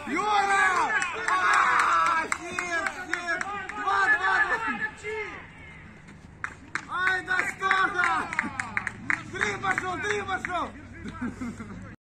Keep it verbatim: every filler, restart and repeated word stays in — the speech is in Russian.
Юра! А, хит, хит! Два, два, два! Ай, да что-то! Три пошел, три пошел!